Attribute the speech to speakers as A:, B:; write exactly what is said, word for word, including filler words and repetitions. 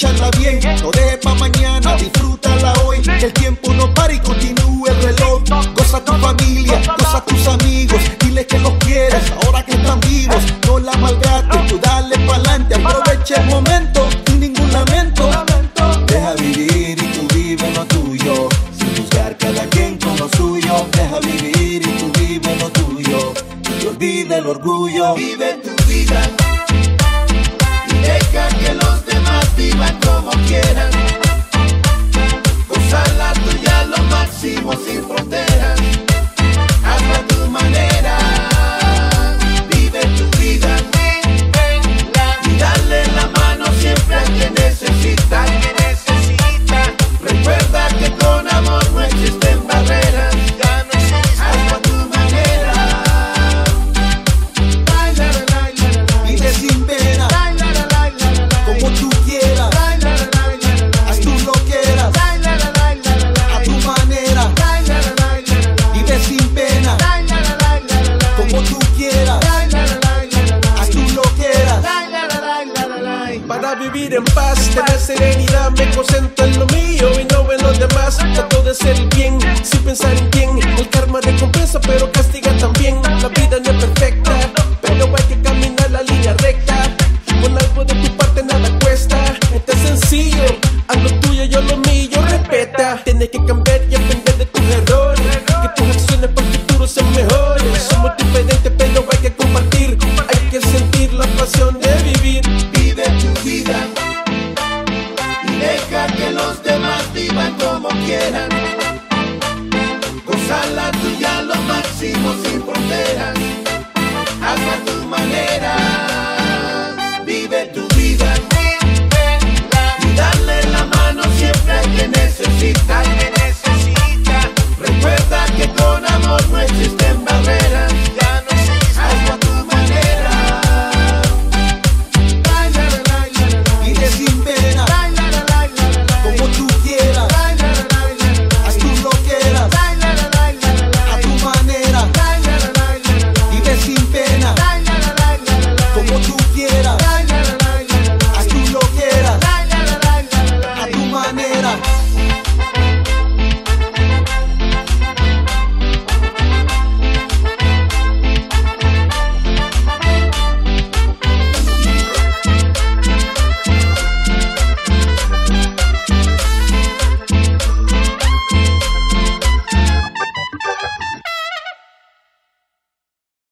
A: aprovecharla bien. No dejes pa' mañana, disfrútala hoy. Que el tiempo no para y continúe el reloj. Goza tu familia, goza tus amigos. Dile que los quieres ahora que están vivos. No la malgates, tú dale pa'lante. Aprovecha el momento, sin ningún lamento. Deja vivir y tú vive lo tuyo, sin juzgar cada quien con lo suyo. Deja vivir y tú vive lo tuyo, y olvida el orgullo.
B: Vive tu vida y deja que los demás vivan como quieran. Goza la tuya lo máximo sin fronteras. Hazlo a tu manera. Vive tu vida y dale la mano siempre a quien necesita. Recuerda que con amor no existen barreras. Hazlo a tu manera.
A: Vive sin pena, como tú quieras. Haz tú lo quieras, a tu manera. Vive sin pena, como tú quieras. Haz tú lo quieras.
C: Para vivir en paz, tener serenidad, me concentro en lo mío y no en los demás. Trato de ser el bien, sin pensar en quién. El karma recompensa pero castiga también. La vida no es